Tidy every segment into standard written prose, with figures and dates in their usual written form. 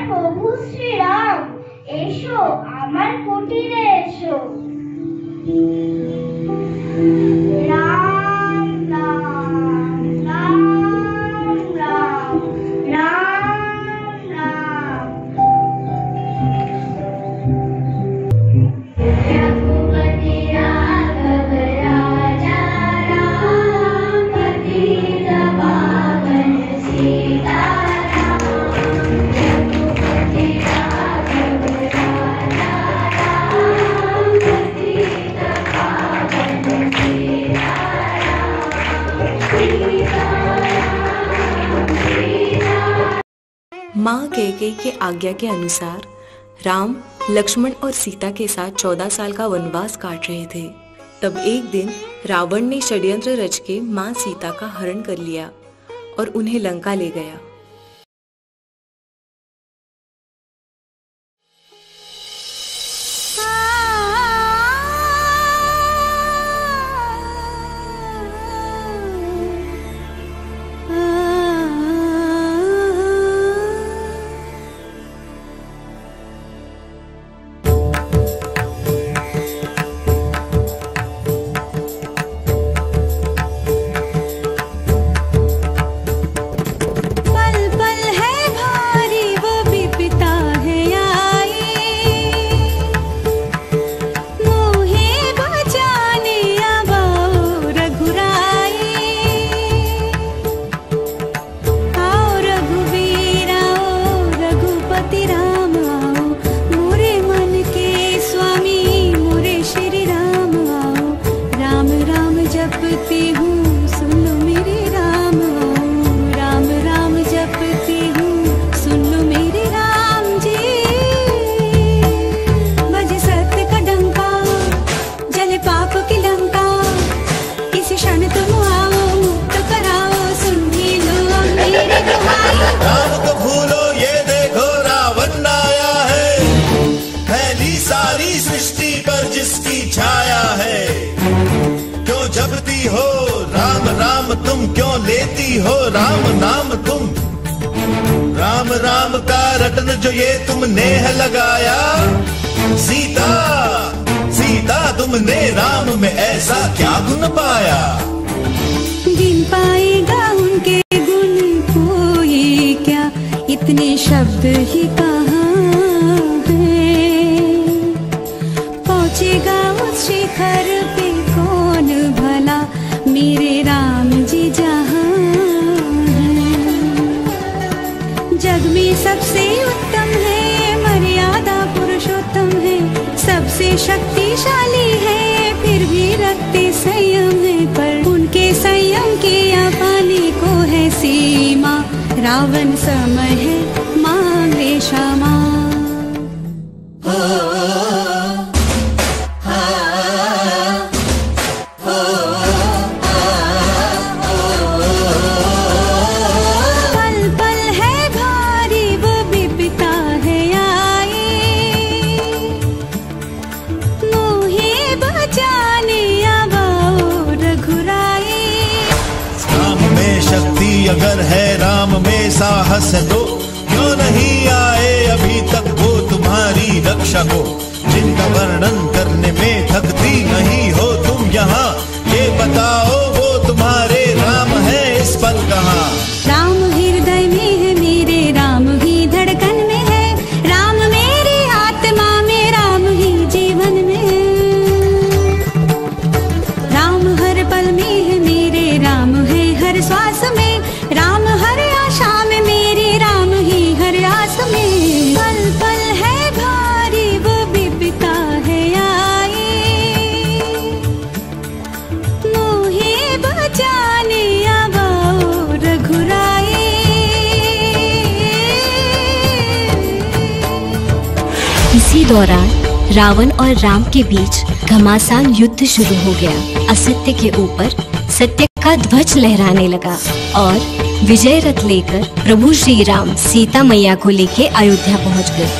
প্রভু শ্রীরাম, এসো আমার কুটিরে এসো। রাম রাম রাম রাম রাম রাম। रघुपति राघव राजा राम, पतित पावन सीताराम। रघुपति राघव राजा राम, पतित पावन सीताराम। माँ कैकेयी के आज्ञा के अनुसार राम लक्ष्मण और सीता के साथ 14 साल का वनवास काट रहे थे। तब एक दिन रावण ने षड्यंत्र रच के माँ सीता का हरण कर लिया और उन्हें लंका ले गया। राम को भूलो ये देखो रावण आया है, फैली सारी सृष्टि पर जिसकी छाया है। क्यों जपती हो राम राम तुम, क्यों लेती हो राम नाम तुम। राम राम का रटन जो ये तुमने है लगाया, सीता सीता तुमने राम में ऐसा क्या गुण पाया। गिन पाएगा उनके गुण कोई क्या, इतने शब्द ही कहाँ हैं। पहुँचेगा उस शिखर पे कौन भला, मेरे राम जी जहाँ हैं। जग में सबसे उत्तम है, मर्यादा पुरुषोत्तम है, सबसे शक्तिशाली है, फिर भी रखते संयम है। पर उनके संयम के पाने को है सीमा, रावण समय है मांगे क्षमा। पल पल है भारी वो विपदा है आई, मोहे बचाने आओ रघुराई। राम में शक्ति अगर है, राम में साहस है तो क्यों नहीं आए अभी तक वो तुम्हारी रक्षा को। जिनका वर्णन करने में थकती नहीं हो तुम यहाँ, ये बताओ वो तुम्हारे राम है इस पल कहाँ। राम हृदय में है मेरे, राम ही धड़कन में है, राम मेरी आत्मा में, राम ही जीवन में है। राम हर पल में है मेरे, राम है हर श्वास में, राम हर आशा में मेरी, राम ही हर आस में। पल पल है भारी वो विपदा है आई, मोहे बचाने आओ रघुराई। इसी दौरान रावण और राम के बीच घमासान युद्ध शुरू हो गया। असत्य के ऊपर सत्य का ध्वज लहराने लगा और विजय रथ लेकर प्रभु श्री राम सीता मैया को लेके अयोध्या पहुंच गए।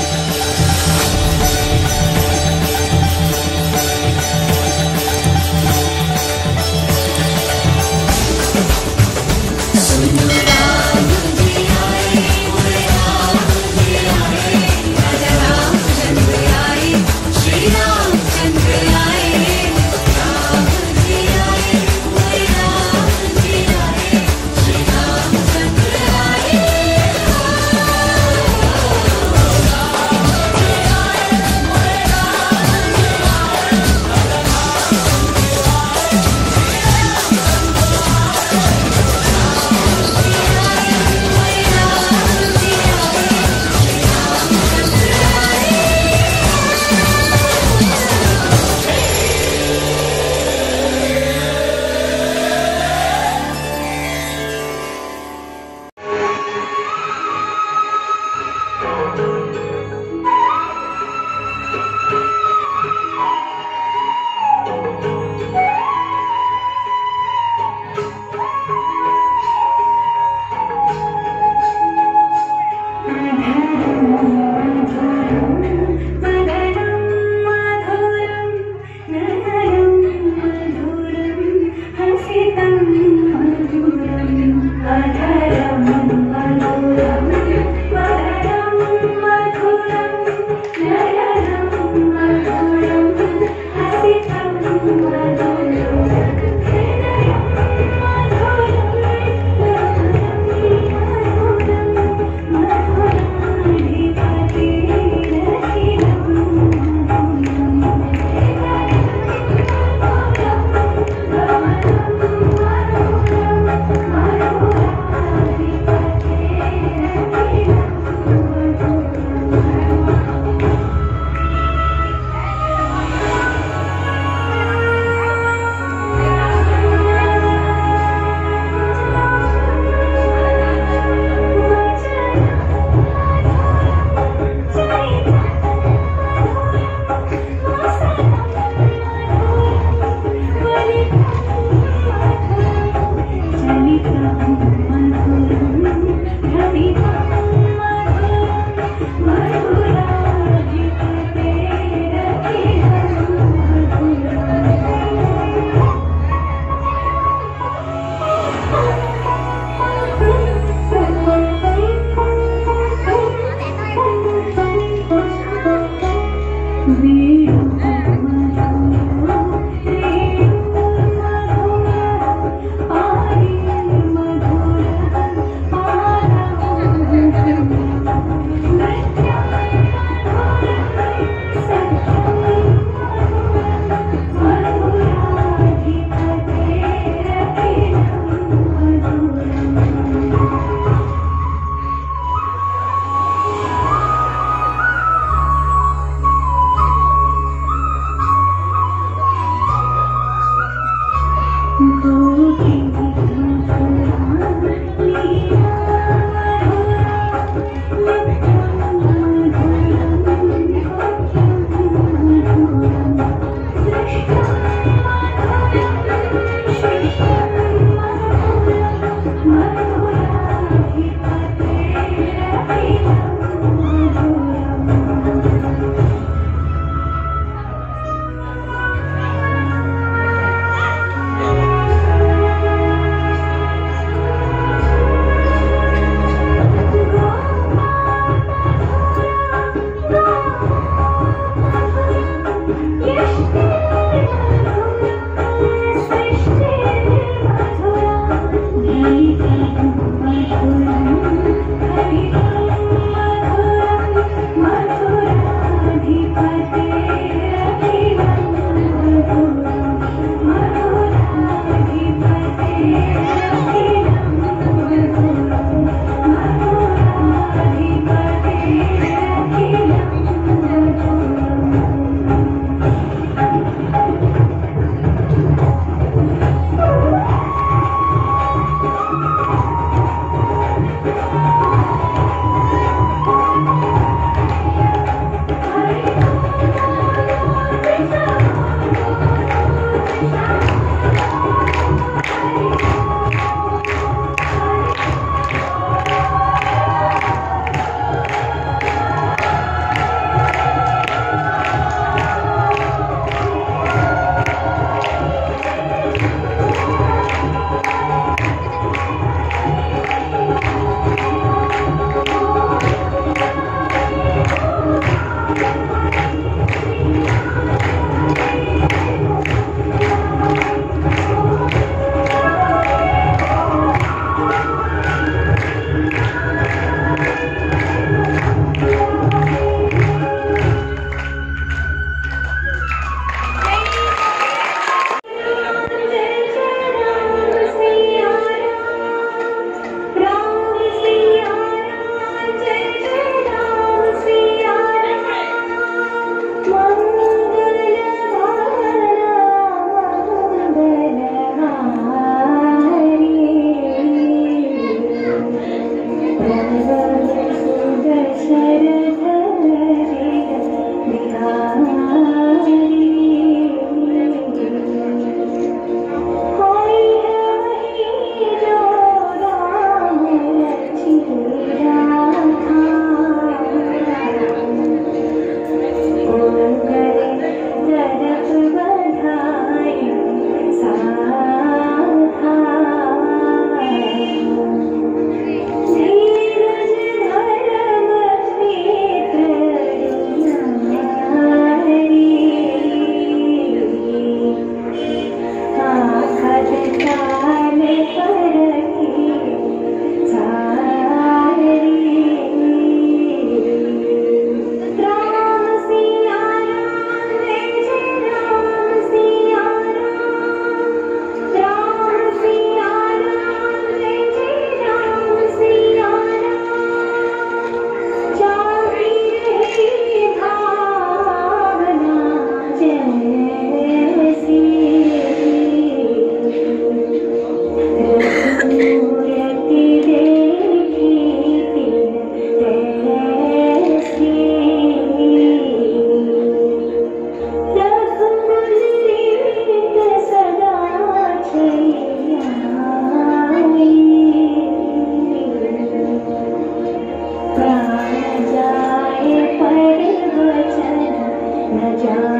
जाए पर वचन न जाए